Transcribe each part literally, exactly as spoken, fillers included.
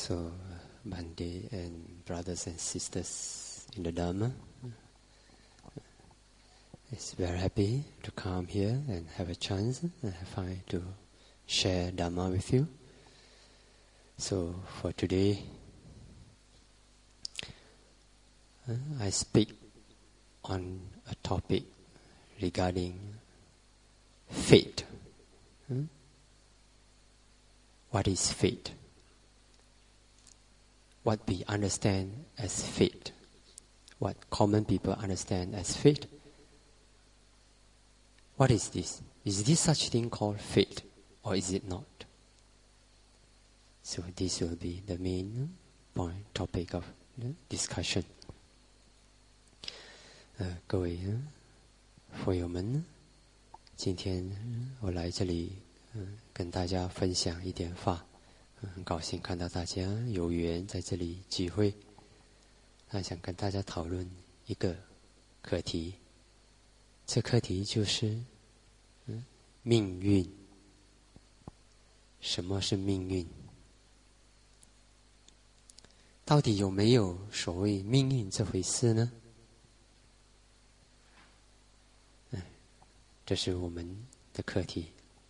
So, Bhante and brothers and sisters in the Dhamma, it's very happy to come here and have a chance and have I to share Dhamma with you. So, for today, uh, I speak on a topic regarding fate. Hmm? What is fate? What we understand as fate, what common people understand as fate. What is this? Is this such thing called fate, or is it not? So this will be the main point, topic of the discussion. 呃，各位佛友们，今天我来这里，嗯，跟大家分享一点法。很高兴看到大家有缘在这里聚会，那想跟大家讨论一个课题。这课题就是，嗯，命运。什么是命运？到底有没有所谓命运这回事呢？嗯，这是我们的课题。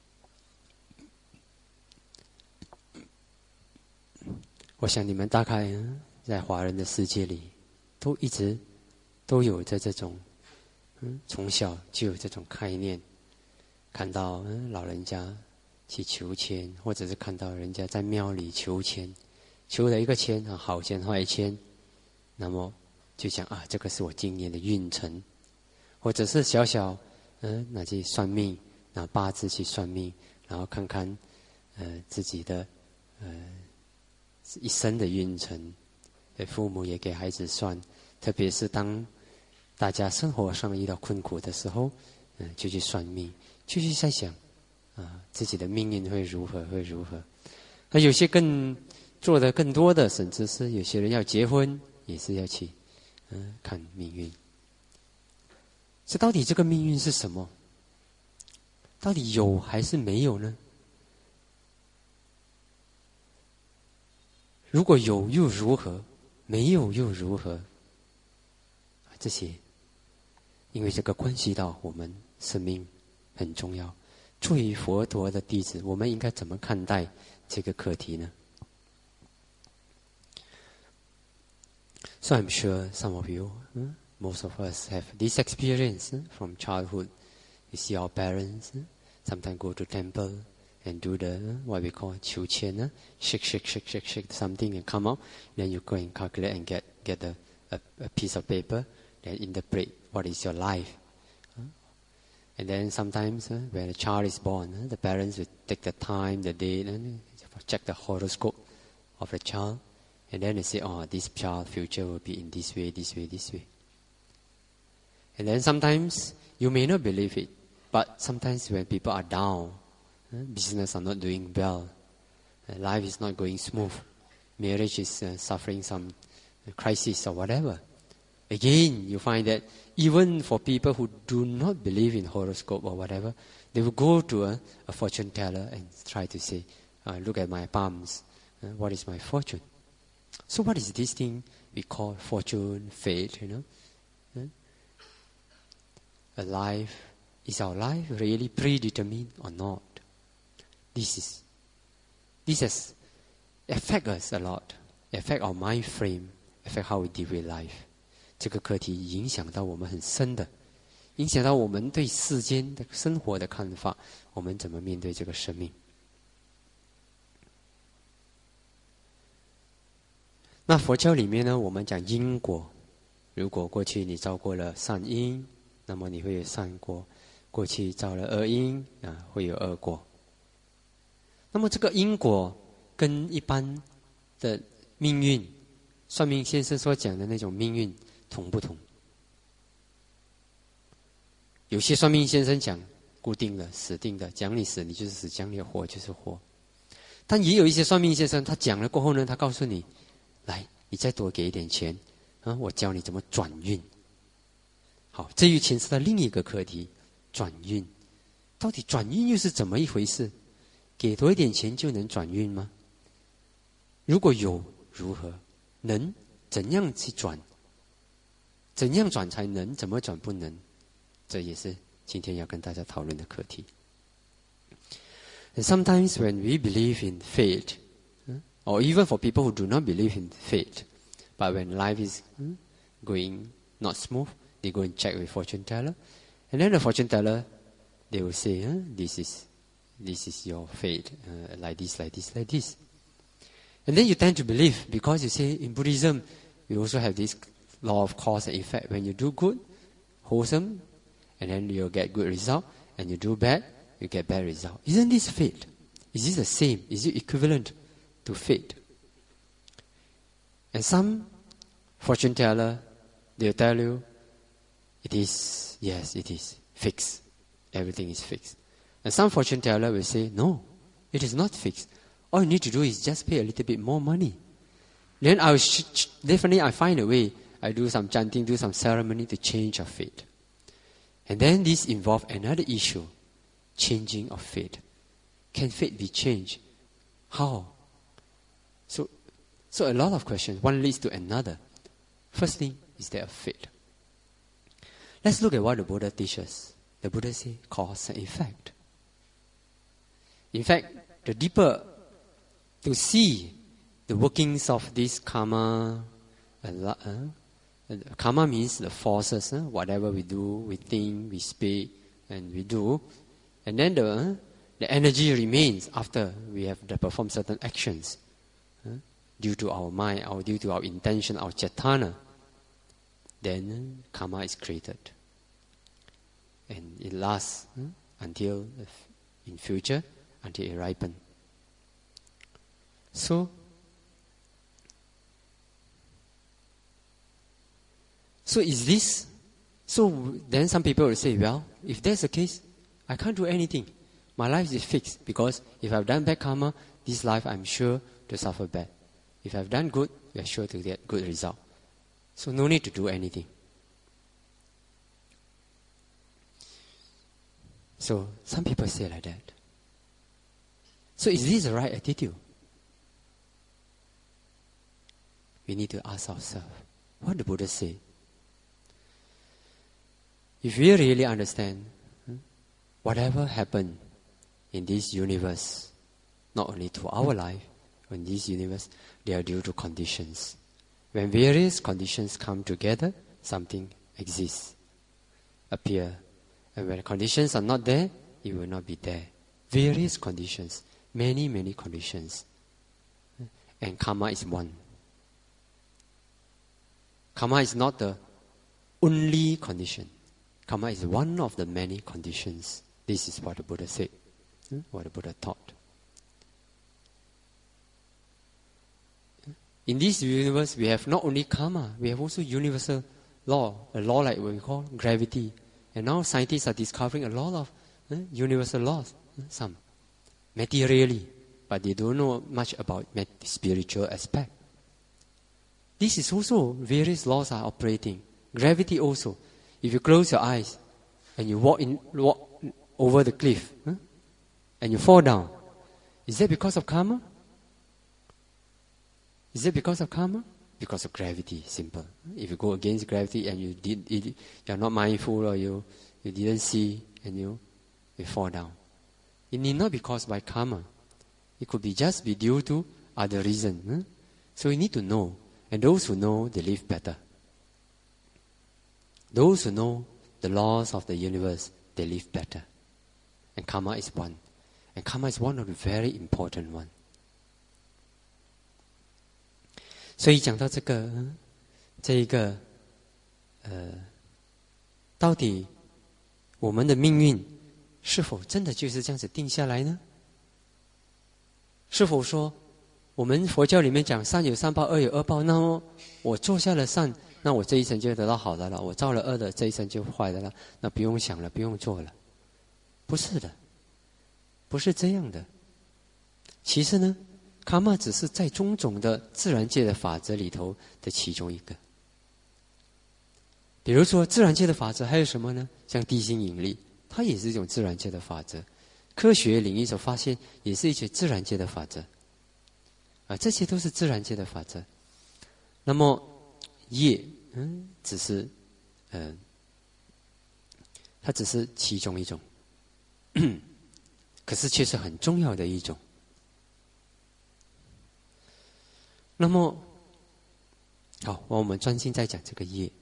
我想你们大概在华人的世界里，都一直都有着这种，嗯，从小就有这种概念，看到嗯老人家去求签，或者是看到人家在庙里求签，求了一个签啊，好签坏签，那么就想啊，这个是我今年的运程，或者是小小嗯拿去算命，拿八字去算命，然后看看呃自己的呃。一生的运程，父母也给孩子算，特别是当大家生活上遇到困苦的时候，嗯，就去算命，就去在想，啊，自己的命运会如何，会如何。那有些更做的更多的，甚至是有些人要结婚，也是要去，嗯，看命运。这到底这个命运是什么？到底有还是没有呢？如果有又如何？没有又如何？这些，因为这个关系到我们生命很重要。作为佛陀的弟子，我们应该怎么看待这个课题呢？ So I'm sure some of you, most of us have this experience from childhood. You see our parents sometimes go to temple and do the what we call 求签, shake, shake, shake, shake, shake something and come out. Then you go and calculate and get get a, a, a piece of paper. Then interpret what is your life. And then sometimes when a child is born, the parents will take the time, the date, and check the horoscope of the child. And then they say, oh, this child's future will be in this way, this way, this way. And then sometimes you may not believe it, but sometimes when people are down, business are not doing well, life is not going smooth, marriage is uh, suffering some crisis or whatever. Again, you find that even for people who do not believe in horoscope or whatever, they will go to a, a fortune teller and try to say, uh, look at my palms, uh, what is my fortune? So what is this thing we call fortune, fate, you know? Uh, a life, is our life really predetermined or not? This is, this has affect us a lot, affect our mind frame, affect how we deal with life. 这个课题影响到我们很深的，影响到我们对世间的生活的看法，我们怎么面对这个生命。那佛教里面呢，我们讲因果，如果过去你造过了善因，那么你会有善果；过去造了恶因，啊，会有恶果。那么这个因果跟一般的命运，算命先生所讲的那种命运同不同？有些算命先生讲固定的、死定的，讲你死你就是死，讲你活就是活。但也有一些算命先生，他讲了过后呢，他告诉你，来，你再多给一点钱，啊，我教你怎么转运。好，这又牵涉到另一个课题，转运。到底转运又是怎么一回事？给多一点钱就能转运吗？ 如果有如何？能怎样去转？怎样转才能？怎么转不能？这也是今天要跟大家讨论的课题。And sometimes when we believe in fate, or even for people who do not believe in fate, but when life is going not smooth, they go and check with fortune teller, and then the fortune teller, they will say, huh, this is this is your fate, uh, like this, like this, like this. And then you tend to believe, because you say in Buddhism, we also have this law of cause and effect. When you do good, wholesome, and then you'll get good result, and you do bad, you get bad result. Isn't this fate? Is this the same? Is it equivalent to fate? And some fortune teller, they'll tell you, it is, yes, it is fixed. Everything is fixed. And some fortune teller will say, no, it is not fixed. All you need to do is just pay a little bit more money. Then I will sh- sh- definitely I find a way. I do some chanting, do some ceremony to change your fate. And then this involves another issue, changing of fate. Can fate be changed? How? So, so a lot of questions. One leads to another. First thing, is there a fate? Let's look at what the Buddha teaches. The Buddha says cause and effect. In fact, the deeper to see the workings of this karma, uh, uh, karma means the forces, uh, whatever we do, we think, we speak, and we do. And then the, uh, the energy remains after we have performed certain actions. Uh, due to our mind, or due to our intention, our cetana. Then uh, karma is created. And it lasts uh, until, uh, in future, until it ripens. So, so is this, so then some people will say, well, if that's the case, I can't do anything. My life is fixed, because if I've done bad karma, this life I'm sure to suffer bad. If I've done good, we're sure to get good result. So no need to do anything. So some people say like that. So is this the right attitude? We need to ask ourselves, what the Buddha say? If we really understand hmm, whatever happened in this universe, not only to our life, but in this universe, they are due to conditions. When various conditions come together, something exists, appear. And when conditions are not there, it will not be there. Various conditions, many, many conditions. And karma is one. Karma is not the only condition. Karma is one of the many conditions. This is what the Buddha said, what the Buddha taught. In this universe, we have not only karma, we have also universal law, a law like what we call gravity. And now scientists are discovering a lot of eh, universal laws, eh, some materially, but they don't know much about spiritual aspect. This is also, various laws are operating. Gravity also. If you close your eyes and you walk in, walk over the cliff eh, and you fall down, is that because of karma? Is that because of karma? Because of gravity, simple. If you go against gravity and you did, it, you're not mindful or you, you didn't see and you, you fall down. It need not be caused by karma. It could be just be due to other reason. Huh? So you need to know. And those who know, they live better. Those who know the laws of the universe, they live better. And karma is one. And karma is one of the very important ones. 所以讲到这个，这一个，呃，到底我们的命运是否真的就是这样子定下来呢？是否说我们佛教里面讲善有善报，恶有恶报，那么我做下了善，那我这一生就得到好的了；我造了恶的，这一生就坏的了，那不用想了，不用做了。不是的，不是这样的。其实呢，卡玛只是在种种的自然界的法则里头的其中一个。比如说自然界的法则还有什么呢？像地心引力，它也是一种自然界的法则。科学领域所发现也是一些自然界的法则。 啊，这些都是自然界的法则。那么业，嗯，只是，呃，它只是其中一种，可是却是很重要的一种。那么，好，我们专心在讲这个业。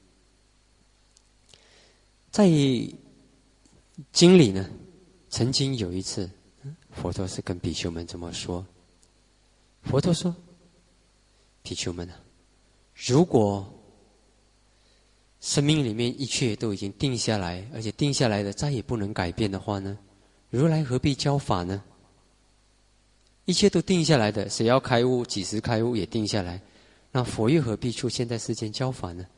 在经里呢，曾经有一次，佛陀是跟比丘们这么说：佛陀说，比丘们啊，如果生命里面一切都已经定下来，而且定下来的再也不能改变的话呢，如来何必教法呢？一切都定下来的，谁要开悟，几时开悟也定下来，那佛又何必出现在世间教法呢？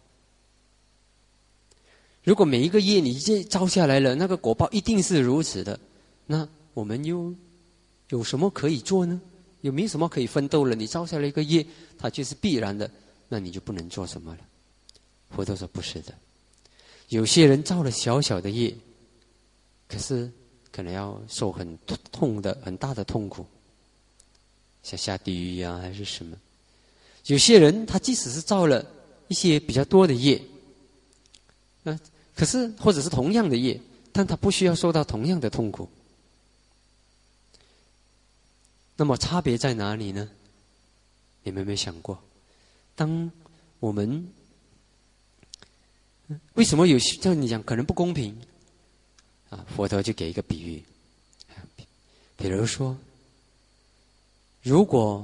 如果每一个业你这造下来了，那个果报一定是如此的，那我们又有什么可以做呢？有没有什么可以奋斗了？你造下了一个业，它就是必然的，那你就不能做什么了。佛陀说不是的，有些人造了小小的业，可是可能要受很痛的很大的痛苦，像下地狱啊还是什么。有些人他即使是造了一些比较多的业，那可是或者是同样的业，但他不需要受到同样的痛苦。那么差别在哪里呢？你们有没有想过，当我们为什么有叫你讲可能不公平啊？佛陀就给一个比喻，比如说，如果，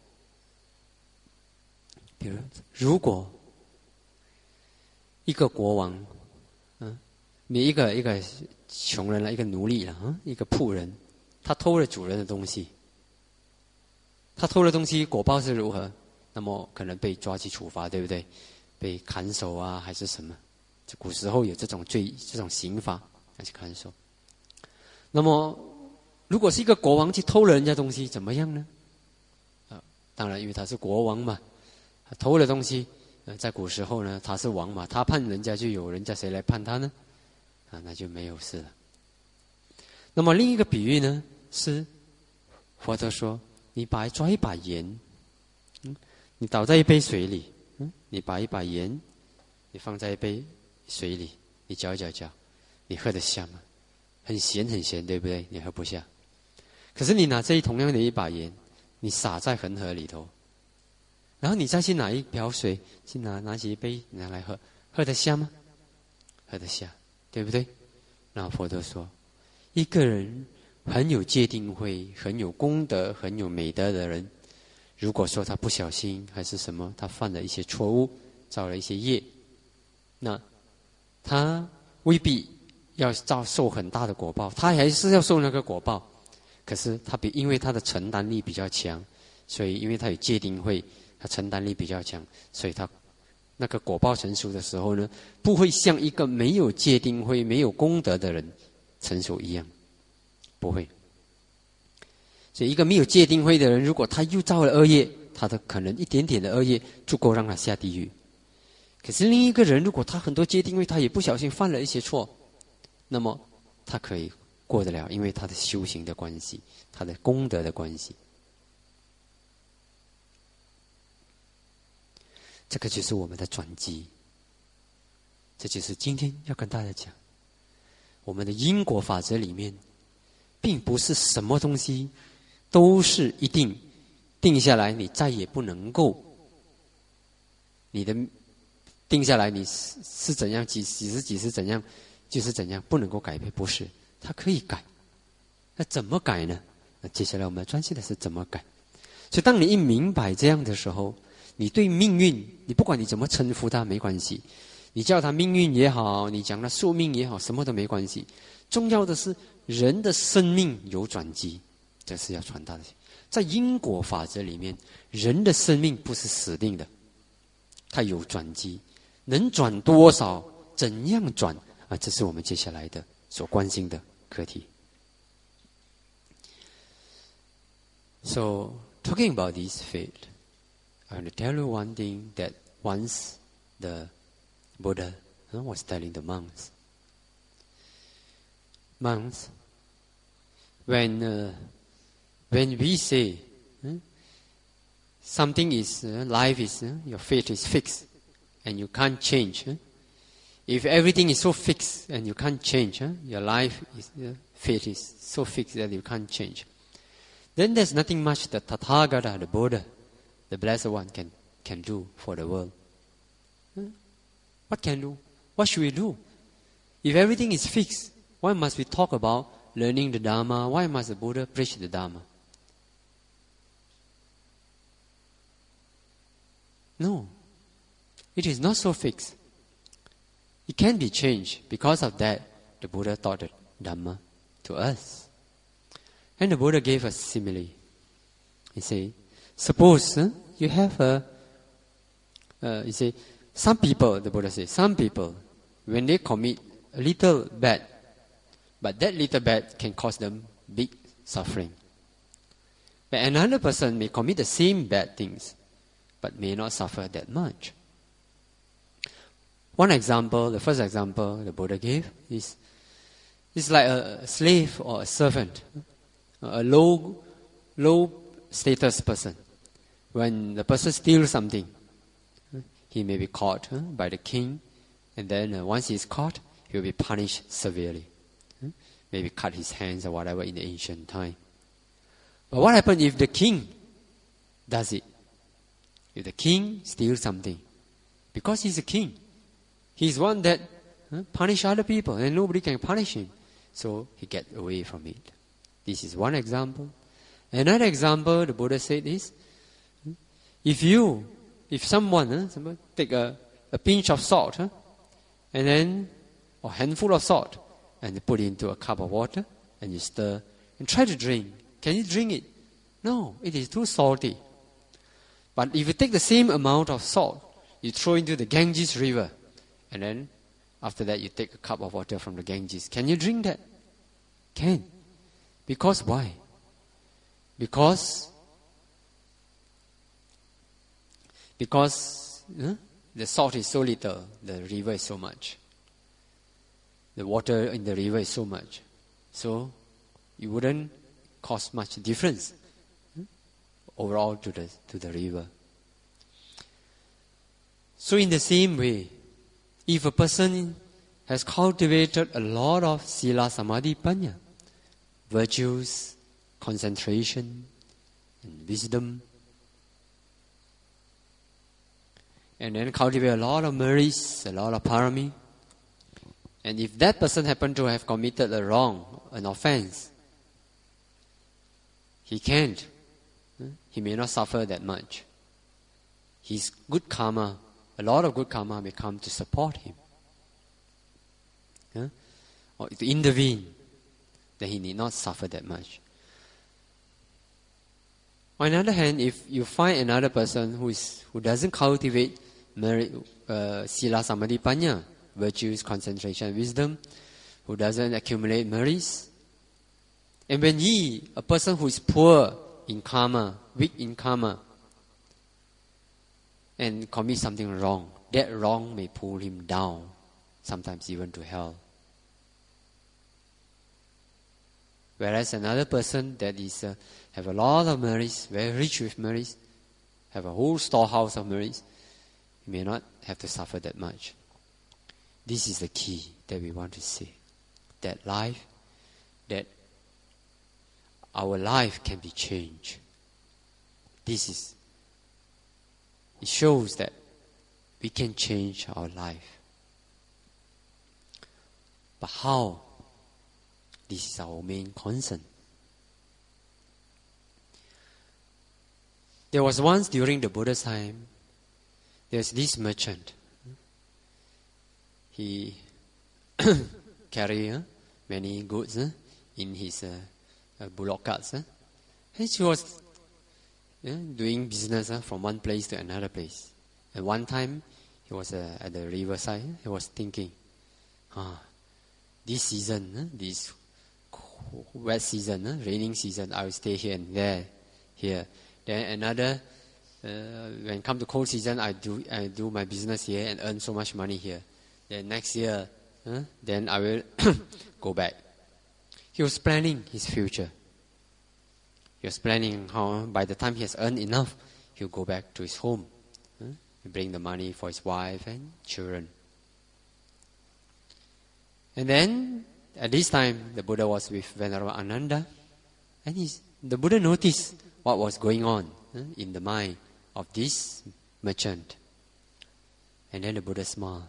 比如如果一个国王，嗯，你一个一个穷人了，一个奴隶了，嗯，一个仆人，他偷了主人的东西，他偷了东西，果报是如何？那么可能被抓去处罚，对不对？被砍手啊，还是什么？这古时候有这种罪，这种刑罚，还是砍手。那么，如果是一个国王去偷了人家东西，怎么样呢？啊，当然，因为他是国王嘛，他偷了东西。呃，在古时候呢，他是王嘛，他判人家就有人家谁来判他呢？啊，那就没有事了。那么另一个比喻呢，是佛陀说，你把抓一把盐，嗯，你倒在一杯水里，嗯，你把一把盐，你放在一杯水里，你搅一搅搅，你喝得下吗？很咸很咸，对不对？你喝不下。可是你拿这一同样的一把盐，你撒在恒河里头，然后你再去拿一瓢水，去拿拿起一杯拿来喝，喝得下吗？喝得下，对不对？然后佛陀说，一个人很有戒定慧、很有功德、很有美德的人，如果说他不小心还是什么，他犯了一些错误，造了一些业，那他未必要遭受很大的果报，他还是要受那个果报。可是他比因为他的承担力比较强，所以因为他有戒定慧，他承担力比较强，所以他那个果报成熟的时候呢，不会像一个没有戒定慧、没有功德的人成熟一样，不会。所以一个没有戒定慧的人，如果他又造了恶业，他的可能一点点的恶业足够让他下地狱。可是另一个人，如果他很多戒定慧，他也不小心犯了一些错，那么他可以过得了，因为他的修行的关系，他的功德的关系。这个就是我们的转机，这就是今天要跟大家讲，我们的因果法则里面，并不是什么东西都是一定定下来，你再也不能够，你的定下来你是是怎样，几几时几时怎样，就是怎样，不能够改变，不是，它可以改。那怎么改呢？那接下来我们要专心的是怎么改。所以当你一明白这样的时候，你对命运，你不管你怎么称呼它没关系，你叫它命运也好，你讲它宿命也好，什么都没关系。重要的是人的生命有转机，这是要传达的。在因果法则里面，人的生命不是死定的，它有转机，能转多少，怎样转啊？这是我们接下来的所关心的课题。So talking about this field, I want to tell you one thing that once the Buddha uh, was telling the monks. Monks, when uh, when we say uh, something is, uh, life is, uh, your fate is fixed and you can't change. Uh, if everything is so fixed and you can't change, uh, your life is, uh, fate is so fixed that you can't change, then there's nothing much the Tathagata, the Buddha, the Blessed One can, can do for the world. Uh, what can do? What should we do? If everything is fixed, why must we talk about learning the Dharma? Why must the Buddha preach the Dharma? No, it is not so fixed. It can be changed. Because of that, the Buddha taught the Dhamma to us. And the Buddha gave us simile. He said, suppose uh, you have a, uh, he said, some people, the Buddha said, some people, when they commit a little bad, but that little bad can cause them big suffering. But another person may commit the same bad things, but may not suffer that much. One example, the first example the Buddha gave is, is like a slave or a servant, a low, low status person. When the person steals something, he may be caught huh, by the king, and then uh, once he is caught, he will be punished severely. Huh? Maybe cut his hands or whatever in the ancient time. But what happens if the king does it? If the king steals something, because he's a king, he's one that huh, punish other people, and nobody can punish him, so he gets away from it. This is one example. Another example the Buddha said is, if you, if someone, huh, someone take a, a pinch of salt, huh, and then a handful of salt, and you put it into a cup of water, and you stir, and try to drink. Can you drink it? No, it is too salty. But if you take the same amount of salt, you throw into the Ganges river, and then after that you take a cup of water from the Ganges. Can you drink that? Can. Because why? Because because huh, the salt is so little, the river is so much. The water in the river is so much. So it wouldn't cause much difference huh, overall to the to the river. So in the same way, if a person has cultivated a lot of sila, samadhi, panya, virtues, concentration, and wisdom, and then cultivate a lot of merits, a lot of parami, and if that person happened to have committed a wrong, an offense, he can't. He may not suffer that much. His good karma, a lot of good karma may come to support him, huh? Or to intervene, then he need not suffer that much. On the other hand, if you find another person who is who doesn't cultivate merit, uh, sila, samadhi, panya, virtues, concentration, wisdom, who doesn't accumulate merits, and when he, a person who is poor in karma, weak in karma, and commit something wrong, that wrong may pull him down, sometimes even to hell. Whereas another person that is uh, have a lot of merits, very rich with merits, have a whole storehouse of merits, he may not have to suffer that much. This is the key that we want to see. That life, that our life can be changed. This is, it shows that we can change our life. But how? This is our main concern. There was once during the Buddha's time, there's this merchant. He carried uh, many goods uh, in his uh, uh, bullock carts. Uh, and he was uh, doing business uh, from one place to another place. And one time, he was uh, at the riverside. Uh, he was thinking, ah, this season, uh, this wet season, uh, raining season, I will stay here and there, here. Then another, uh, when come to cold season, I do I do my business here and earn so much money here. Then next year, uh, then I will go back. He was planning his future. He was planning how by the time he has earned enough, he'll go back to his home, huh? bring the money for his wife and children. And then, at this time, the Buddha was with Venerable Ananda, and he's, the Buddha noticed what was going on huh, in the mind of this merchant. And then the Buddha smiled.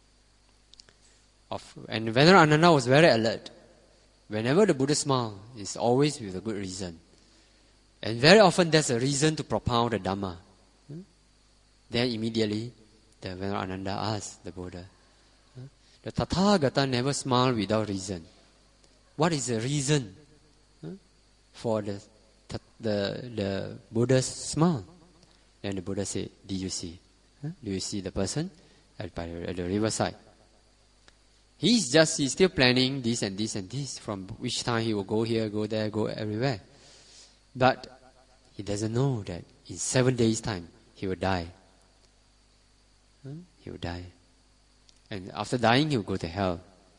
Of, and Venerable Ananda was very alert. Whenever the Buddha smiled, it's always with a good reason. And very often there's a reason to propound the Dhamma. Hmm? Then immediately, the Venerable Ananda asked the Buddha, huh? the Tathagata never smiled without reason. What is the reason huh, for the, the, the Buddha's smile? Then the Buddha said, did you see? Huh? Do you see the person at, by the, at the riverside? He's just, he's still planning this and this and this, from which time he will go here, go there, go everywhere. But he doesn't know that in seven days' time, he will die. Huh? He will die. And after dying, he will go to hell.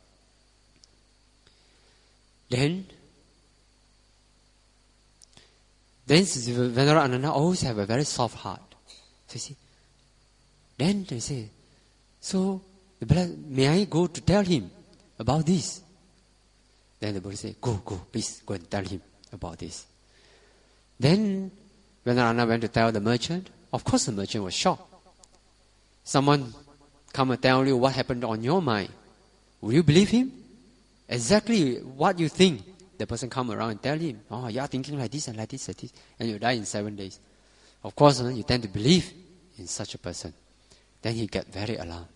Then, then Venerable Ananda always have a very soft heart. So you see, then they say, so, the Buddha, may I go to tell him about this? Then the Buddha said, go, go, please go and tell him about this. Then, when Ananda went to tell the merchant, of course the merchant was shocked. Someone come and tell you what happened on your mind. Will you believe him? Exactly what you think. The person come around and tell him, oh, you are thinking like this and like this and this, and you die in seven days. Of course, you tend to believe in such a person. Then he get very alarmed.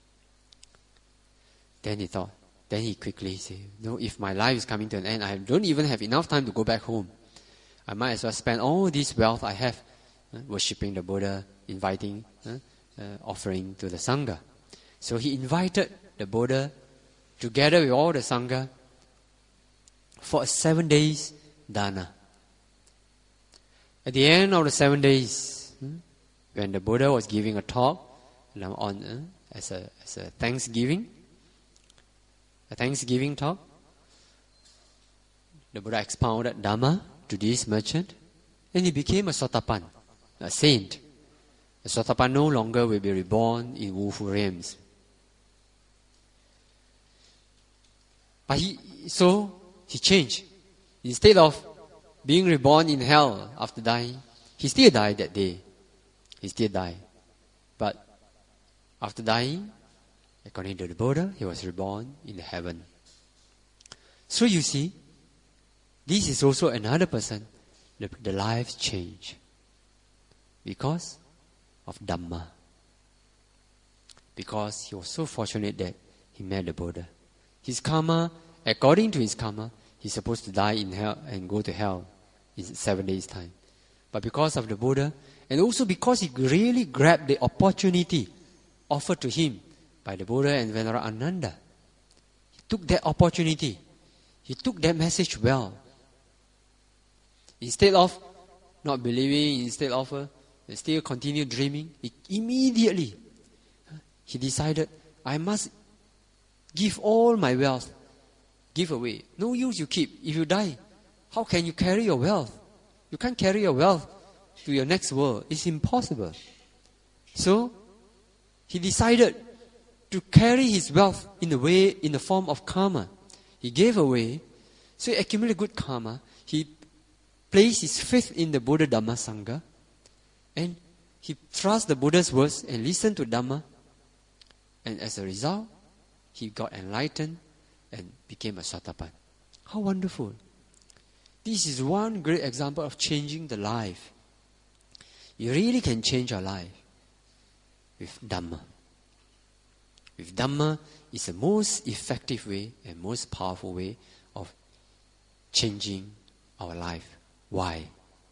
Then he thought, then he quickly said, no, if my life is coming to an end, I don't even have enough time to go back home. I might as well spend all this wealth I have uh, worshipping the Buddha, inviting, uh, uh, offering to the Sangha. So he invited the Buddha together with all the Sangha for a seven days dana. At the end of the seven days, hmm, when the Buddha was giving a talk on uh, as a as a thanksgiving, a thanksgiving talk, the Buddha expounded Dhamma to this merchant, and he became a Sotapan, a saint. A Sotapan no longer will be reborn in woeful realms. But he, so he changed. Instead of being reborn in hell after dying, he still died that day. He still died. But after dying, according to the Buddha, he was reborn in heaven. So you see, this is also another person, the, the life changed because of Dhamma. Because he was so fortunate that he met the Buddha. His karma, according to his karma, he's supposed to die in hell and go to hell in seven days' time. But because of the Buddha, and also because he really grabbed the opportunity offered to him by the Buddha and Venerable Ananda, he took that opportunity. He took that message well. Instead of not believing, instead of uh, still continue dreaming, he immediately uh, he decided, I must give all my wealth, give away. No use you keep. If you die, how can you carry your wealth? You can't carry your wealth to your next world. It's impossible. So, he decided to carry his wealth in a way, in the form of karma. He gave away, so he accumulated good karma. He placed his faith in the Buddha Dhamma Sangha, and he trusts the Buddha's words and listened to Dhamma, and as a result, he got enlightened and became a Sotapan. How wonderful. This is one great example of changing the life. You really can change your life with Dhamma. With Dhamma is the most effective way and most powerful way of changing our life. Why?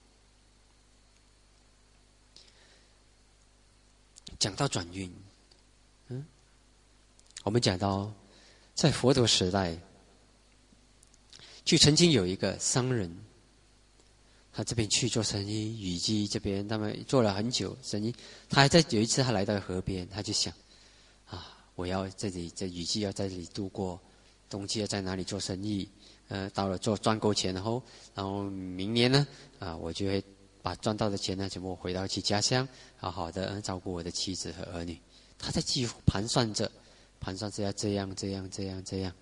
讲到转运，嗯，我们讲到在佛陀时代，就曾经有一个商人，他这边去做生意，雨季这边他们做了很久生意，他还在有一次他来到河边，他就想啊，我要这里这雨季要在这里度过，冬季要在哪里做生意？呃，到了做赚够钱后，然后明年呢，啊，我就会把赚到的钱呢，全部回到去家乡，好好的照顾我的妻子和儿女。他在计盘算着，盘算着要这样这样这样这样。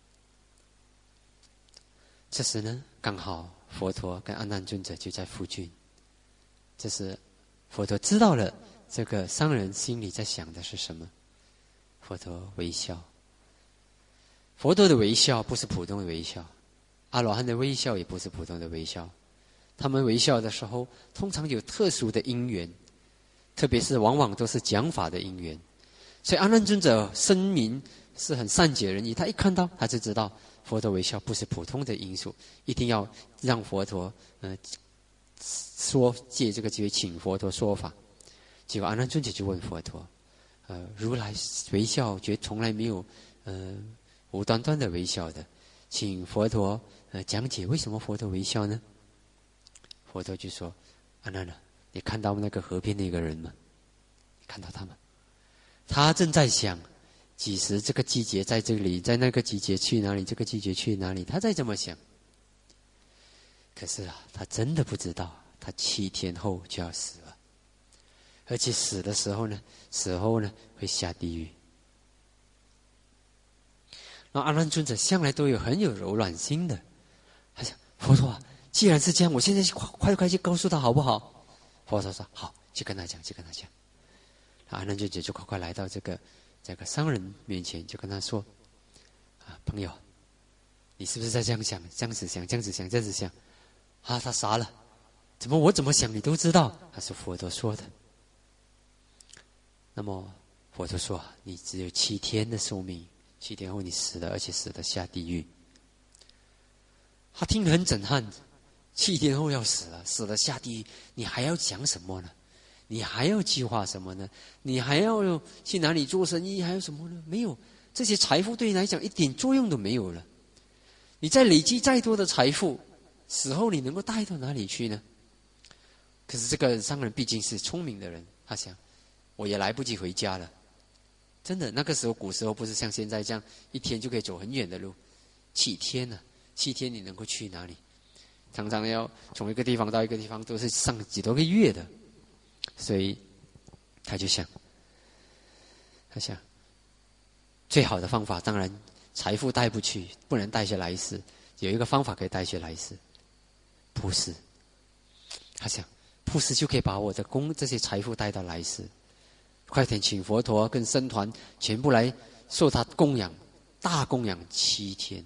这时呢，刚好佛陀跟阿难尊者就在附近。这时，佛陀知道了这个商人心里在想的是什么。佛陀微笑。佛陀的微笑不是普通的微笑，阿罗汉的微笑也不是普通的微笑。他们微笑的时候，通常有特殊的因缘，特别是往往都是讲法的因缘。所以阿难尊者声明是很善解人意，他一看到他就知道佛陀微笑不是普通的因素，一定要让佛陀呃说借这个机会请佛陀说法。结果阿难尊者就问佛陀：呃，如来微笑绝从来没有呃无端端的微笑的，请佛陀呃讲解为什么佛陀微笑呢？佛陀就说：阿难啊，你看到那个河边那个人吗？你看到他吗？他正在想，几时这个季节在这里，在那个季节去哪里，这个季节去哪里，他在这么想。可是啊，他真的不知道，他七天后就要死了，而且死的时候呢，死后呢会下地狱。那阿难尊者向来都有很有柔软心的，他想：佛陀啊，既然是这样，我现在快快快去告诉他好不好？佛陀说：好，去跟他讲，去跟他讲。阿难尊者就快快来到这个这个商人面前，就跟他说：啊，朋友，你是不是在这样想，这样子想，这样子想，这样子想？啊，他傻了，怎么我怎么想你都知道？他是佛陀说的。那么佛陀说：你只有七天的寿命，七天后你死了，而且死了下地狱。他听得很震撼，七天后要死了，死了下地狱，你还要讲什么呢？你还要计划什么呢？你还要去哪里做生意？还有什么呢？没有，这些财富对你来讲一点作用都没有了。你再累积再多的财富，死后你能够带到哪里去呢？可是这个商人毕竟是聪明的人，他想，我也来不及回家了。真的，那个时候古时候不是像现在这样一天就可以走很远的路，七天呢、啊？七天你能够去哪里？常常要从一个地方到一个地方，都是上几多个月的。所以他就想，他想，最好的方法当然财富带不去，不能带去来世，有一个方法可以带去来世，布施。他想，布施就可以把我的供这些财富带到来世，快点请佛陀跟僧团全部来受他供养，大供养七天。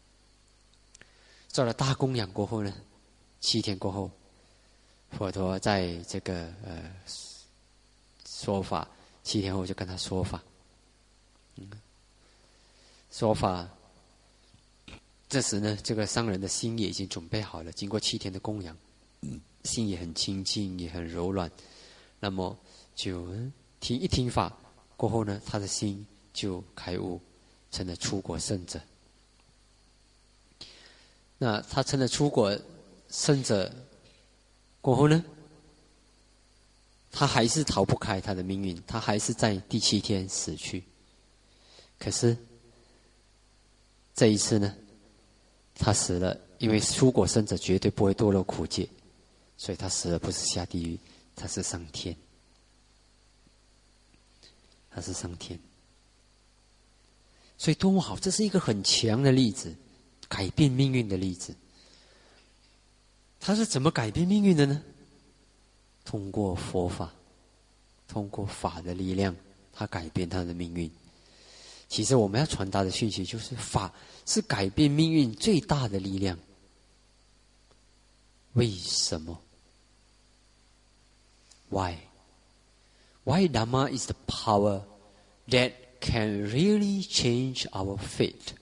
做了大供养过后呢，七天过后，佛陀在这个呃说法，七天后就跟他说法，嗯，说法。这时呢，这个商人的心也已经准备好了，经过七天的供养，嗯、心也很清净，也很柔软。那么就、嗯、听一听法过后呢，他的心就开悟，成了出国圣者。那他成了出国圣者过后呢，他还是逃不开他的命运，他还是在第七天死去。可是这一次呢，他死了，因为出国圣者绝对不会堕落苦界，所以他死了不是下地狱，他是上天，他是上天。所以多么好，这是一个很强的例子，改变命运的例子。他是怎么改变命运的呢？通过佛法，通过法的力量，他改变他的命运。其实我们要传达的讯息就是，法是改变命运最大的力量。为什么 ？Why? Why Dhamma is the power that can really change our fate,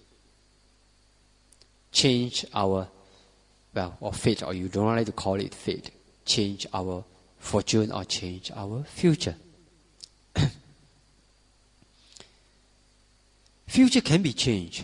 change our well, or fate, or you don't like to call it fate, change our fortune or change our future. Future can be changed.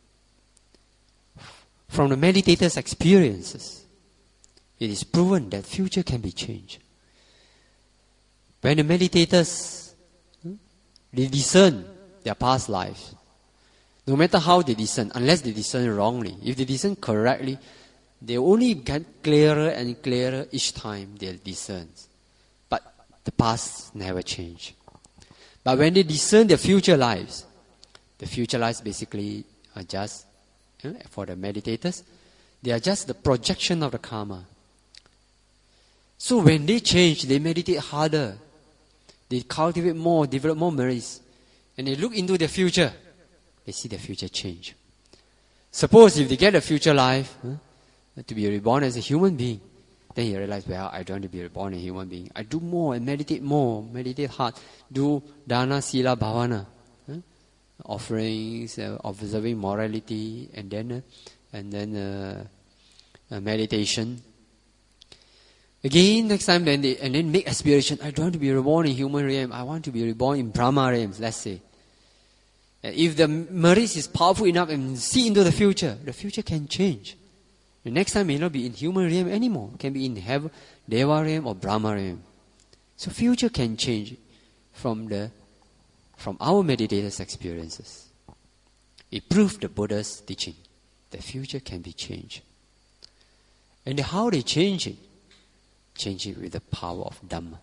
From the meditator's experiences, it is proven that future can be changed. When the meditators, they discern their past lives, no matter how they discern, unless they discern wrongly, if they discern correctly, they only get clearer and clearer each time they discern. But the past never change. But when they discern their future lives, the future lives basically are just, you know, for the meditators, they are just the projection of the karma. So when they change, they meditate harder. They cultivate more, develop more merits. And they look into their future. They see their future change. Suppose if they get a future life, huh, to be reborn as a human being, then you realize, well, I don't want to be reborn as a human being. I do more and meditate more, meditate hard, do dana, sila, bhavana, huh? offerings, uh, observing morality, and then, uh, and then uh, uh, meditation. Again, next time, then they, and then make aspiration. I don't want to be reborn in human realm. I want to be reborn in Brahma realms, let's say. And if the merit is powerful enough and see into the future, the future can change. The next time may not be in human realm anymore. It can be in heaven, Deva realm or Brahma realm. So future can change from the from our meditators' experiences. It proves the Buddha's teaching. The future can be changed. And how they change it? Change it with the power of Dhamma.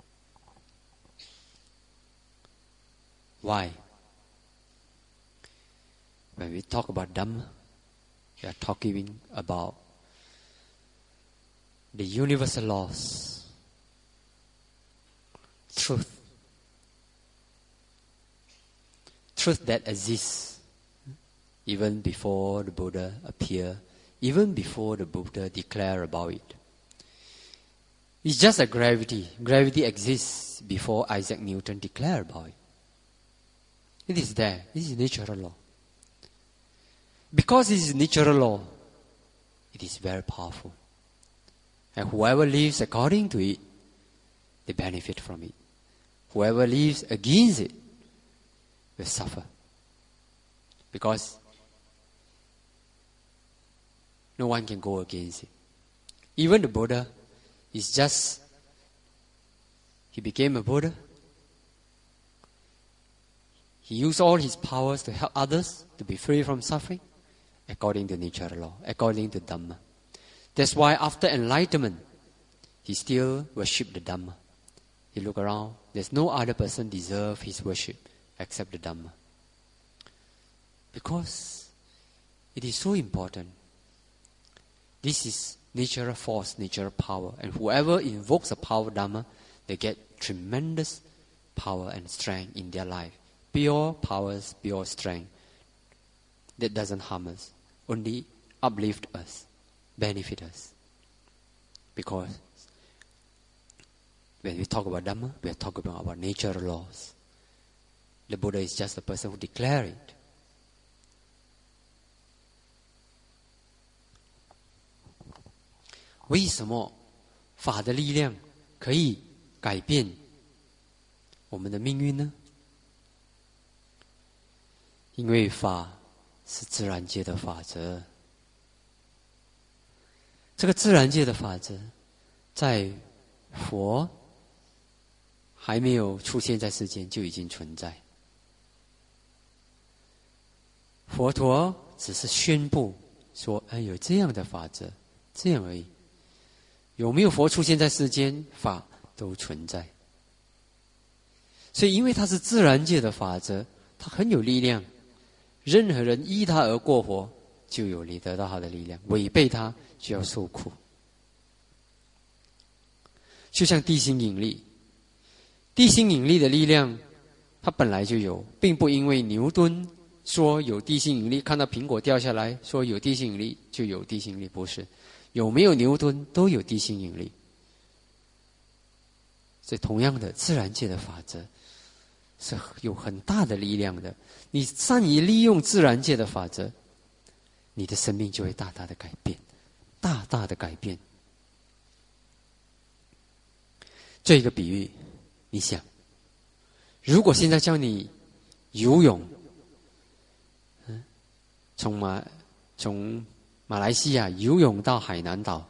Why? When we talk about Dhamma, we are talking about the universal laws, truth. Truth that exists even before the Buddha appeared, even before the Buddha declared about it. It's just like gravity. Gravity exists before Isaac Newton declared about it. It is there. This is natural law. Because it is natural law, it is very powerful. And whoever lives according to it, they benefit from it. Whoever lives against it will suffer. Because no one can go against it. Even the Buddha is just, he became a Buddha. He used all his powers to help others to be free from suffering according to natural law, according to Dhamma. That's why after enlightenment, he still worshipped the Dhamma. He looked around, there's no other person deserve his worship except the Dhamma. Because it is so important. This is natural force, natural power. And whoever invokes the power of Dhamma, they get tremendous power and strength in their life. Pure powers, pure strength. That doesn't harm us. Only uplift us, benefit us. Because when we talk about Dhamma, we are talking about our natural laws. The Buddha is just the person who declared it. Why 什么法的力量可以改变我们的命运呢？因为法是自然界的法则。这个自然界的法则，在佛还没有出现在世间就已经存在。佛陀只是宣布说，哎，有这样的法则，这样而已。有没有佛出现在世间，法都存在。所以因为它是自然界的法则，它很有力量。任何人依它而过活，就有力得到它的力量；违背它，就要受苦。就像地心引力，地心引力的力量，它本来就有，并不因为牛顿说有地心引力，看到苹果掉下来，说有地心引力就有地心引力，不是。有没有牛顿都有地心引力。所以同样的，自然界的法则是有很大的力量的。你善于利用自然界的法则，你的生命就会大大的改变，大大的改变。做一个比喻，你想，如果现在叫你游泳，嗯，从马从马来西亚游泳到海南岛，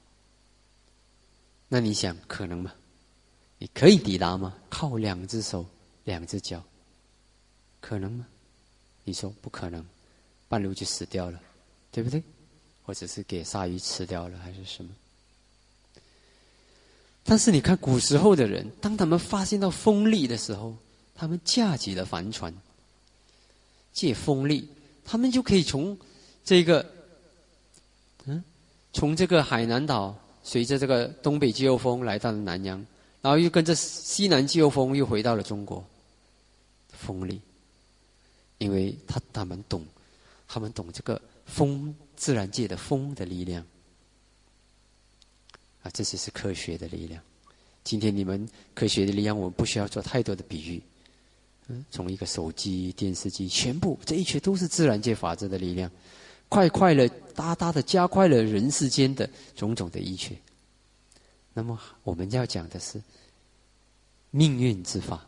那你想可能吗？你可以抵达吗？靠两只手两只脚，可能吗？你说不可能，半路就死掉了，对不对？或或者是给鲨鱼吃掉了，还是什么。但是你看古时候的人，当他们发现到风力的时候，他们架起了帆船，借风力，他们就可以从这个，嗯，从这个海南岛，随着这个东北季候风来到了南洋，然后又跟着西南季候风又回到了中国。风力，因为他他们懂，他们懂这个风，自然界的风的力量。啊，这就是科学的力量。今天你们科学的力量，我们不需要做太多的比喻。嗯，从一个手机、电视机，全部这一切都是自然界法则的力量，快快的、大大的加快了人世间的种种的一切。那么我们要讲的是命运之法，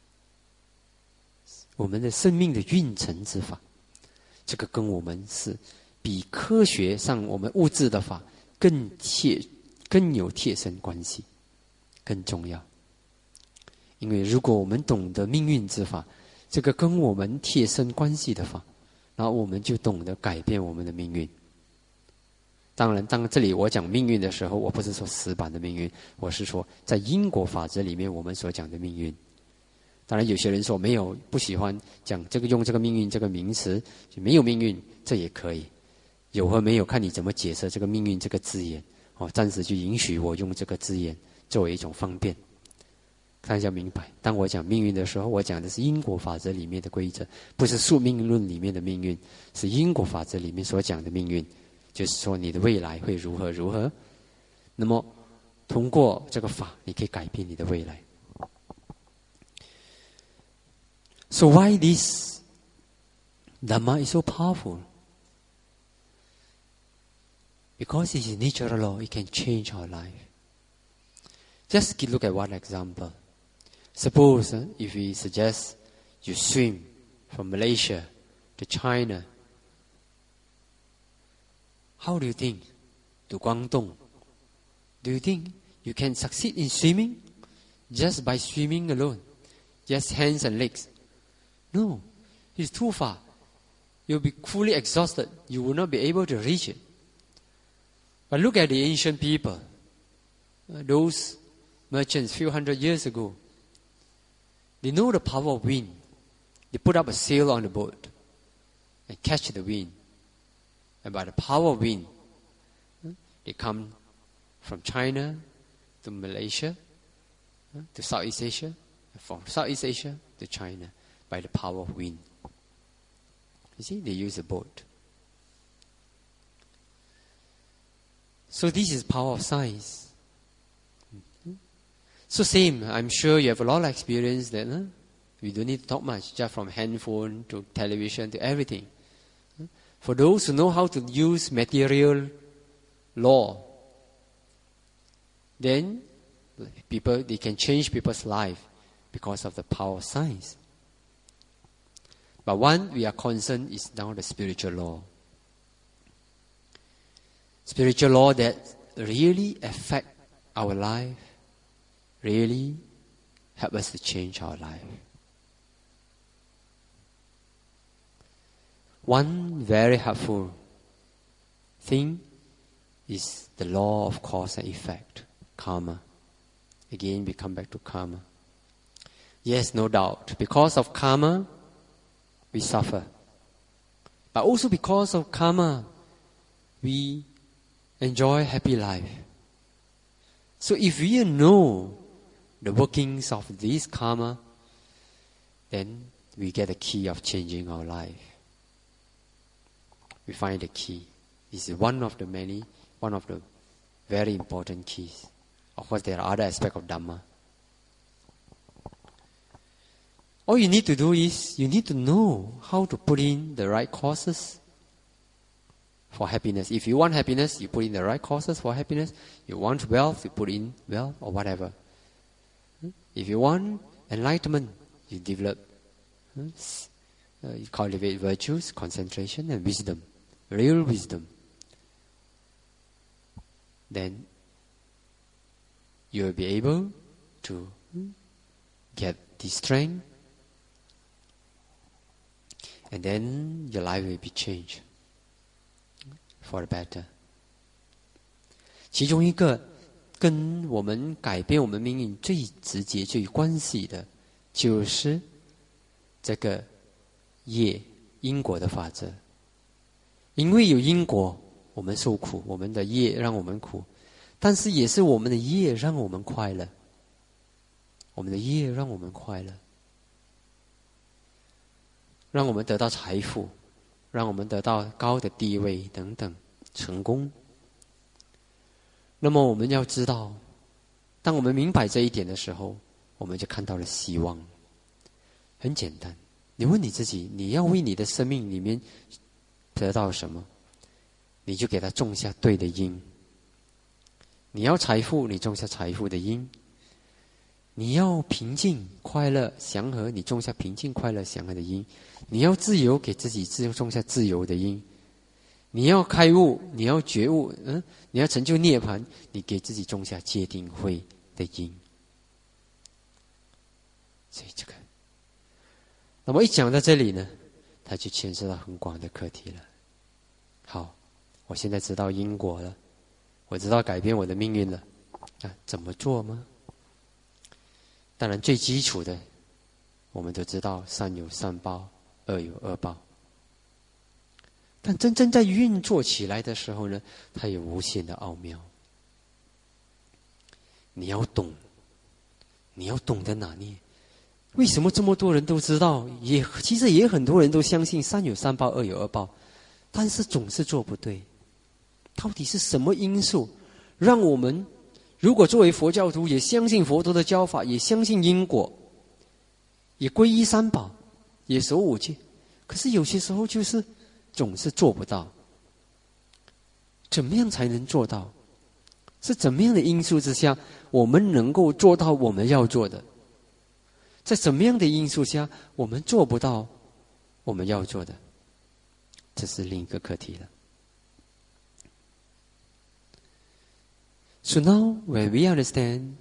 我们的生命的运程之法，这个跟我们是比科学上我们物质的法更切。更有贴身关系，更重要。因为如果我们懂得命运之法，这个跟我们贴身关系的法，然后我们就懂得改变我们的命运。当然，当这里我讲命运的时候，我不是说死板的命运，我是说在因果法则里面我们所讲的命运。当然，有些人说没有，不喜欢讲这个用这个命运这个名词，就没有命运，这也可以。有和没有，看你怎么解释这个命运这个字眼。哦，暂时就允许我用这个字眼作为一种方便，大家明白。当我讲命运的时候，我讲的是因果法则里面的规则，不是宿命论里面的命运，是因果法则里面所讲的命运，就是说你的未来会如何如何。那么通过这个法，你可以改变你的未来。So why this Dhamma is so powerful? Because it is natural law, it can change our life. Just look at one example. Suppose uh, if we suggest you swim from Malaysia to China, how do you think? To Guangdong. Do you think you can succeed in swimming just by swimming alone? Just hands and legs? No, it's too far. You'll be fully exhausted. You will not be able to reach it. But look at the ancient people, uh, those merchants few hundred years ago. They know the power of wind. They put up a sail on the boat and catch the wind. And by the power of wind, uh, they come from China to Malaysia, uh, to Southeast Asia, and from Southeast Asia to China by the power of wind. You see, they use a boat. So this is power of science. Mm-hmm. So same, I'm sure you have a lot of experience that huh? we don't need to talk much, just from handphone to television to everything. Huh? For those who know how to use material law, then people they can change people's life because of the power of science. But one we are concerned is now the spiritual law. Spiritual law that really affect our life, really help us to change our life. One very helpful thing is the law of cause and effect, karma. Again, we come back to karma. Yes, no doubt. Because of karma, we suffer. But also because of karma, we enjoy happy life. So if we know the workings of this karma, then we get the key of changing our life. We find the key. This is one of the many, one of the very important keys. Of course, there are other aspects of Dhamma. All you need to do is, you need to know how to put in the right causes for happiness. If you want happiness, you put in the right causes for happiness. You want wealth, you put in wealth or whatever. If you want enlightenment, you develop, uh, you cultivate virtues, concentration and wisdom, real wisdom. Then you will be able to get the strength, and then your life will be changed. for the better。其中一个跟我们改变我们命运最直接、最有关系的，就是这个业因果的法则。因为有因果，我们受苦，我们的业让我们苦，但是也是我们的业让我们快乐。我们的业让我们快乐，让我们得到财富，让我们得到高的地位等等，成功。那么我们要知道，当我们明白这一点的时候，我们就看到了希望。很简单，你问你自己，你要为你的生命里面得到什么，你就给它种下对的因。你要财富，你种下财富的因；你要平静、快乐、祥和，你种下平静、快乐、祥和的因；你要自由，给自己自由种下自由的因；你要开悟，你要觉悟，嗯，你要成就涅槃，你给自己种下戒定慧的因。所以这个，那么一讲到这里呢，它就牵涉到很广的课题了。好，我现在知道因果了，我知道改变我的命运了，啊，怎么做吗？当然最基础的，我们都知道善有善报，恶有恶报。但真正在运作起来的时候呢，它有无限的奥妙。你要懂，你要懂得拿捏。为什么这么多人都知道，也其实也很多人都相信善有善报，恶有恶报，但是总是做不对。到底是什么因素让我们如果作为佛教徒也相信佛陀的教法，也相信因果，也皈依三宝，也守五戒，可是有些时候就是总是做不到。怎么样才能做到？是怎么样的因素之下我们能够做到我们要做的？在什么样的因素下我们做不到我们要做的？这是另一个课题了。So now, when we understand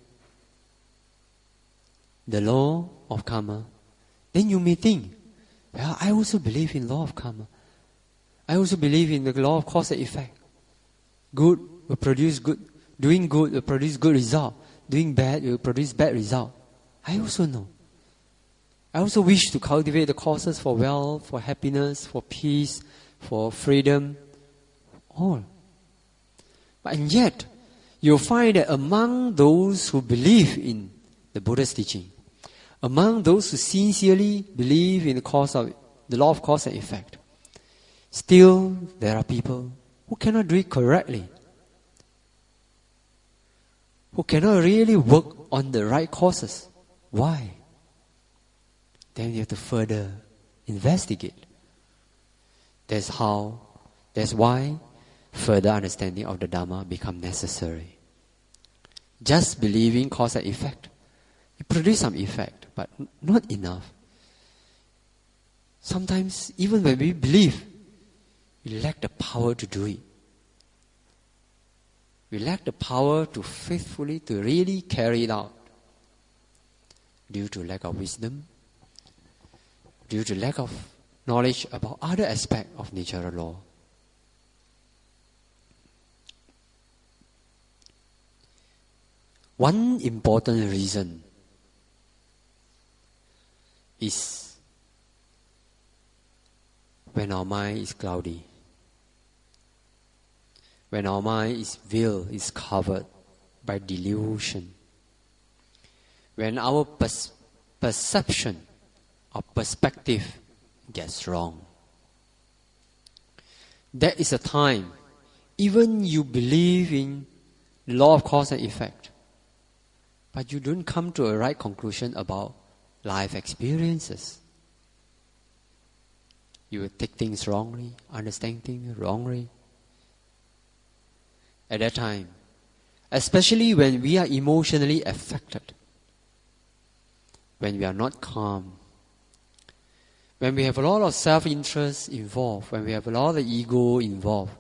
the law of karma, then you may think, well, I also believe in law of karma. I also believe in the law of cause and effect. Good will produce good. Doing good will produce good result. Doing bad will produce bad result. I also know. I also wish to cultivate the causes for wealth, for happiness, for peace, for freedom, all. But and yet, you'll find that among those who believe in the Buddha's teaching, among those who sincerely believe in the cause of the law of cause and effect, still there are people who cannot do it correctly, who cannot really work on the right causes. Why? Then you have to further investigate. That's how, that's why further understanding of the Dhamma become necessary. Just believing cause and effect, it produces some effect, but not enough. Sometimes, even when we believe, we lack the power to do it. We lack the power to faithfully, to really carry it out. Due to lack of wisdom, due to lack of knowledge about other aspects of natural law. One important reason is when our mind is cloudy, when our mind is veiled, is covered by delusion, when our pers- perception or perspective gets wrong. That is a time, even you believe in the law of cause and effect, but you don't come to a right conclusion about life experiences. You will take things wrongly, understand things wrongly. At that time, especially when we are emotionally affected, when we are not calm, when we have a lot of self-interest involved, when we have a lot of ego involved,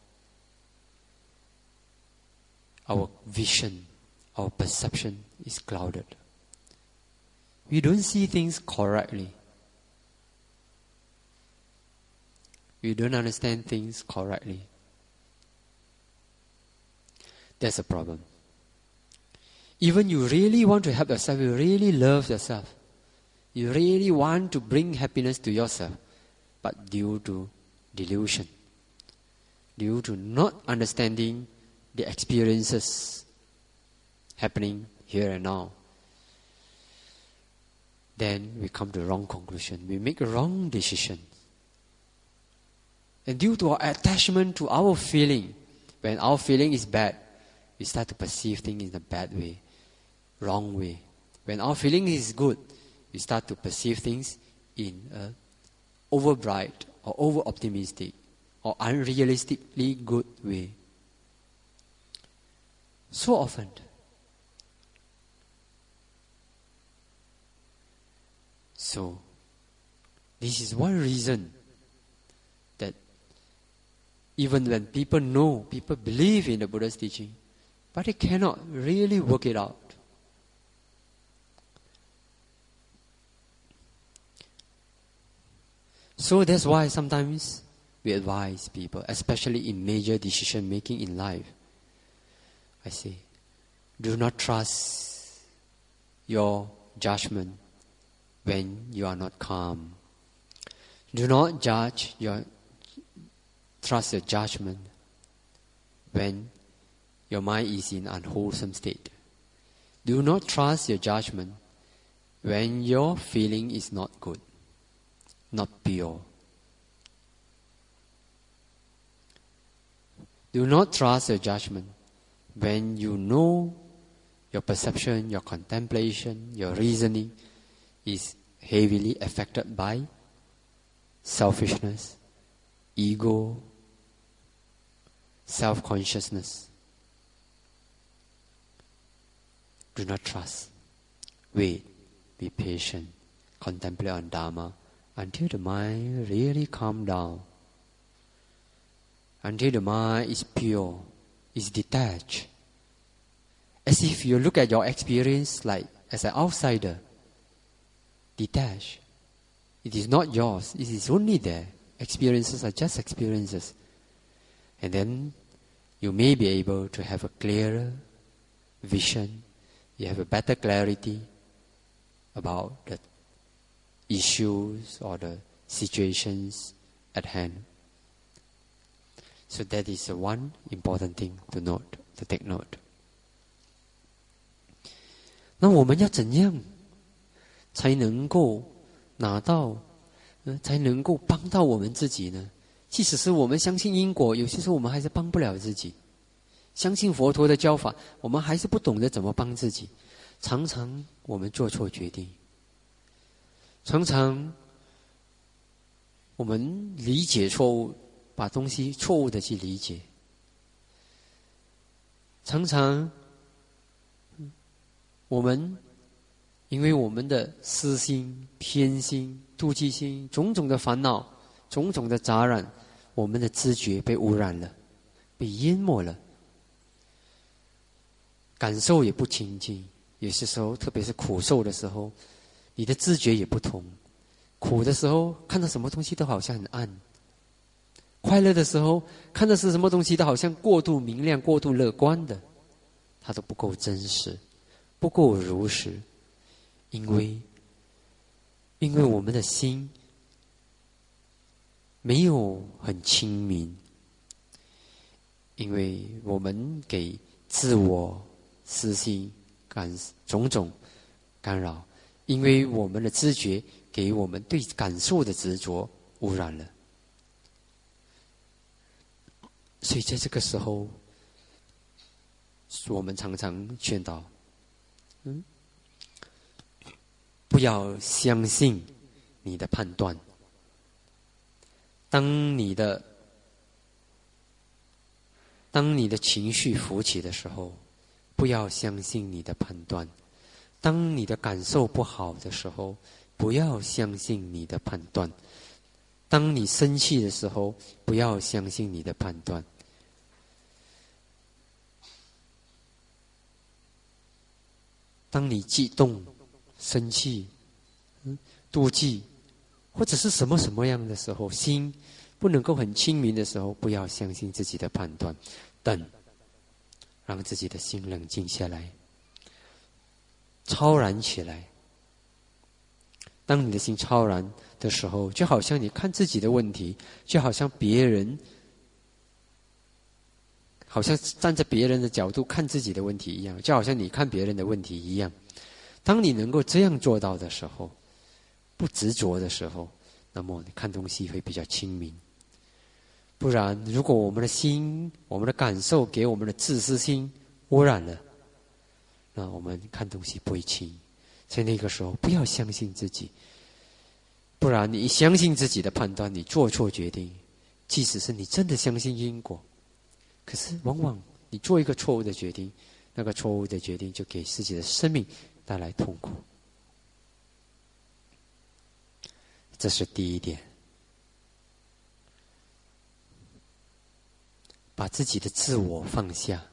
our vision, our perception is clouded. We don't see things correctly. We don't understand things correctly. That's a problem. Even you really want to help yourself, you really love yourself, you really want to bring happiness to yourself, but due to delusion, due to not understanding the experiences happening here and now, then we come to the wrong conclusion. We make a wrong decision. And due to our attachment to our feeling, when our feeling is bad, we start to perceive things in a bad way, wrong way. When our feeling is good, we start to perceive things in a over bright or over optimistic or unrealistically good way. So often. So, this is one reason that even when people know, people believe in the Buddha's teaching, but they cannot really work it out. So that's why sometimes we advise people, especially in major decision making in life. I say, do not trust your judgment when you are not calm. Do not judge your trust your judgment when your mind is in unwholesome state. Do not trust your judgment when your feeling is not good, not pure. Do not trust your judgment when you know your perception, your contemplation, your reasoning is heavily affected by selfishness, ego, self-consciousness. Do not trust. Wait, be patient, contemplate on Dharma until the mind really calms down, until the mind is pure, is detached, as if you look at your experience like as an outsider, detached. It is not yours, it is only there. Experiences are just experiences. And then you may be able to have a clearer vision, you have a better clarity about the issues or the situations at hand. So that is the one important thing to note, to take note. 那我们要怎样才能够拿到，呃，才能够帮到我们自己呢？即使是我们相信因果，有些时候我们还是帮不了自己。相信佛陀的教法，我们还是不懂得怎么帮自己。常常我们做错决定，常常我们理解错误，把东西错误的去理解。常常我们因为我们的私心、偏心、妒忌心，种种的烦恼，种种的杂染，我们的知觉被污染了，被淹没了，感受也不清净。有些时候，特别是苦受的时候，你的知觉也不同。苦的时候，看到什么东西都好像很暗；快乐的时候，看到是什么东西都好像过度明亮、过度乐观的，它都不够真实，不够如实。因为，因为我们的心没有很清明，因为我们给自我、私心感种种干扰，因为我们的知觉给我们对感受的执着污染了。所以在这个时候，我们常常劝导，嗯，不要相信你的判断。当你的当你的情绪浮起的时候，不要相信你的判断；当你的感受不好的时候，不要相信你的判断；当你生气的时候，不要相信你的判断；当你激动、生气、嗯、妒忌，或者是什么什么样的时候，心不能够很清明的时候，不要相信自己的判断。等让自己的心冷静下来，超然起来。当你的心超然的时候，就好像你看自己的问题，就好像别人，好像站在别人的角度看自己的问题一样，就好像你看别人的问题一样。当你能够这样做到的时候，不执着的时候，那么你看东西会比较清明。不然，如果我们的心、我们的感受给我们的自私心污染了，那我们看东西不会清。所以那个时候不要相信自己，不然你一相信自己的判断，你做错决定，即使是你真的相信因果，可是往往你做一个错误的决定，那个错误的决定就给自己的生命带来痛苦。这是第一点，把自己的自我放下，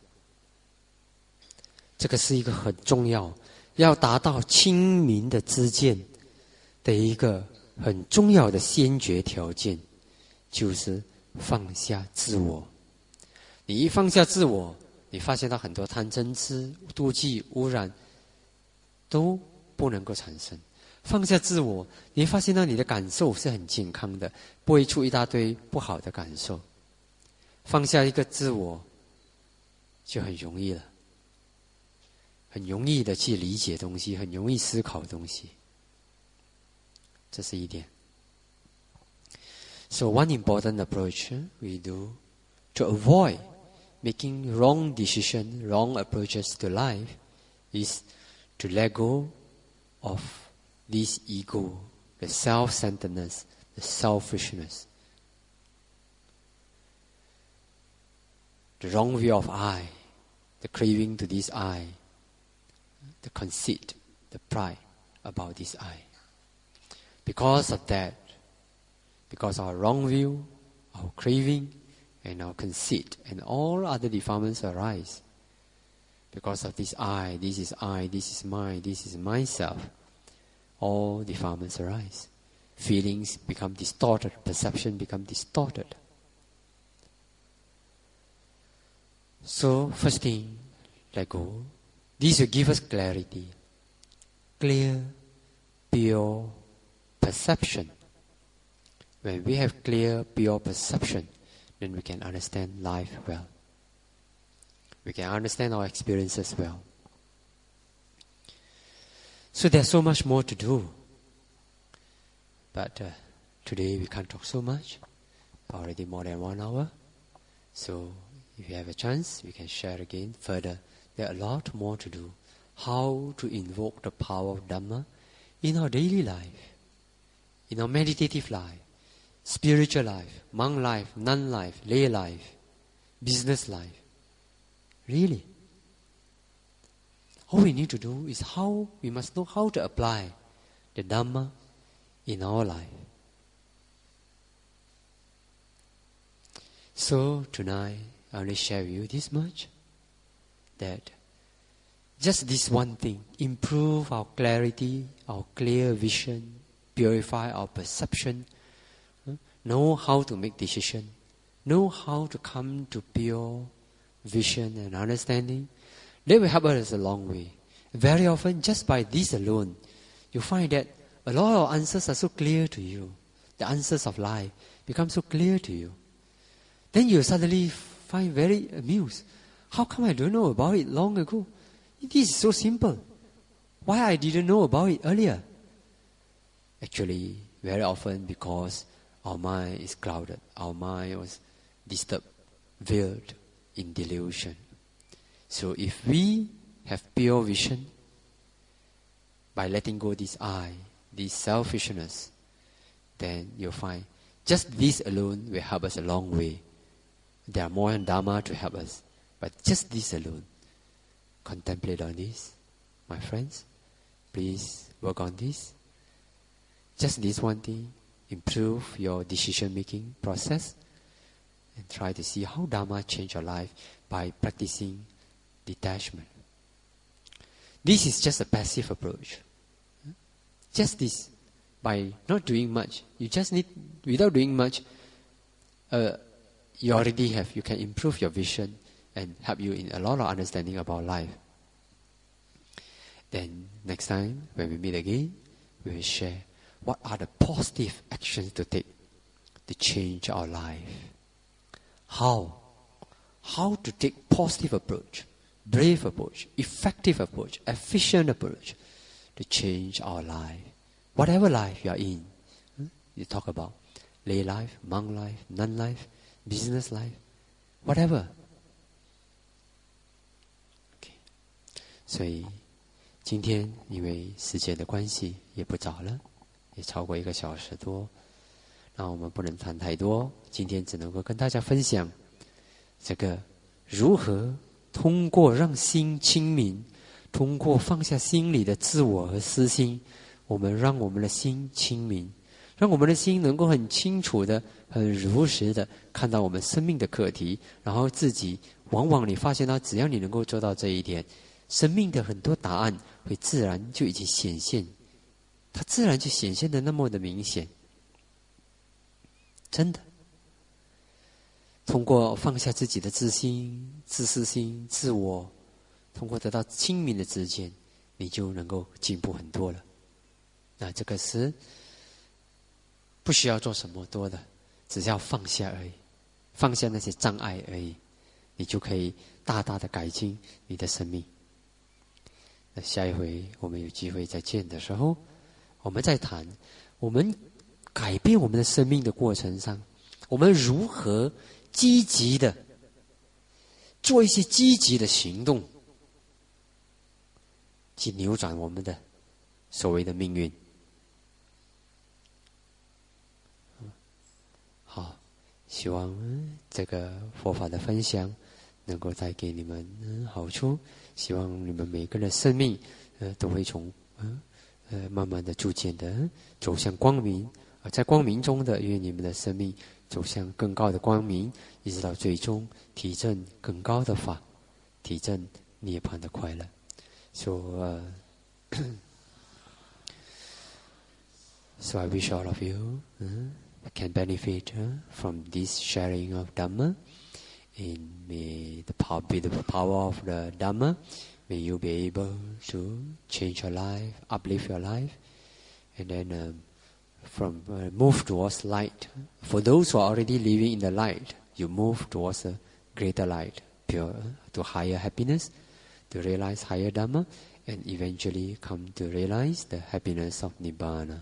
这个是一个很重要，要达到清明的知见的一个很重要的先决条件，就是放下自我。你一放下自我，你发现到很多贪嗔痴、妒忌、污染都不能够产生。放下自我，你会发现到你的感受是很健康的，不会出一大堆不好的感受。放下一个自我，就很容易了，很容易的去理解东西，很容易思考东西。这是一点。So one important approach we do to avoid making wrong decisions, wrong approaches to life is to let go of this ego, the self-centeredness, the selfishness, the wrong view of I, the craving to this I, the conceit, the pride about this I. Because of that, because our wrong view, our craving, and our conceit, and all other defilements arise. Because of this I, this is I, this is mine, this is myself, all defilements arise. Feelings become distorted, perception become distorted. So, first thing, let go. This will give us clarity, clear, pure perception. When we have clear, pure perception, then we can understand life well. We can understand our experiences well. So there's so much more to do. But uh, today we can't talk so much. Already more than one hour. So if you have a chance, we can share again further. There are a lot more to do. How to invoke the power of Dhamma in our daily life, in our meditative life, spiritual life, monk life, nun life, lay life, business life. Really. All we need to do is how, we must know how to apply the Dhamma in our life. So tonight, I only share with you this much, that just this one thing, improve our clarity, our clear vision, purify our perception, know how to make decision, know how to come to pure vision and understanding. That will help us a long way. Very often, just by this alone, you find that a lot of answers are so clear to you. The answers of life become so clear to you. Then you suddenly find very amused. How come I don't know about it long ago? This is so simple. Why I didn't know about it earlier? Actually, very often because our mind is clouded. Our mind was disturbed, veiled in delusion. So if we have pure vision, by letting go this I, this selfishness, then you'll find just this alone will help us a long way. There are more Dhamma to help us, but just this alone. Contemplate on this, my friends. Please work on this. Just this one thing, improve your decision-making process, and try to see how Dhamma change your life by practicing detachment. This is just a passive approach. Just this, by not doing much, you just need, without doing much, uh, you already have, you can improve your vision and help you in a lot of understanding about life. Then next time when we meet again, we will share what are the positive actions to take to change our life. How? How to take positive approach, brave approach, effective approach, efficient approach to change our life. Whatever life you are in, you talk about lay life, monk life, nun life, business life, whatever. Okay. 所以今天因为时间的关系也不早了，也超过一个小时多，那我们不能谈太多，今天只能够跟大家分享这个如何通过让心清明，通过放下心里的自我和私心，我们让我们的心清明，让我们的心能够很清楚的、很如实的看到我们生命的课题，然后自己往往你发现到，只要你能够做到这一点，生命的很多答案会自然就已经显现，它自然就显现的那么的明显。真的，通过放下自己的自心、自私心、自我，通过得到清明的知见，你就能够进步很多了。那这个是不需要做什么多的，只要放下而已，放下那些障碍而已，你就可以大大的改进你的生命。那下一回我们有机会再见的时候，我们再谈我们改变我们的生命的过程上，我们如何积极的做一些积极的行动，去扭转我们的所谓的命运。好，希望这个佛法的分享能够带给你们好处，希望你们每个人的生命呃都会从呃呃慢慢的逐渐的走向光明，而在光明中的愿你们的生命走向更高的光明，一直到最终体证更高的法，体证涅槃的快乐。So, uh, so I wish all of you uh, can benefit uh, from this sharing of Dhamma, and may the power, be the power of the Dhamma, may you be able to change your life, uplift your life, and then um, from uh, move towards light. For those who are already living in the light, you move towards a greater light, pure, to higher happiness, to realize higher Dhamma, and eventually come to realize the happiness of Nibbana.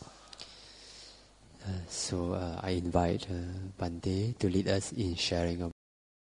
Uh, so uh, I invite uh, Bhante to lead us in sharing of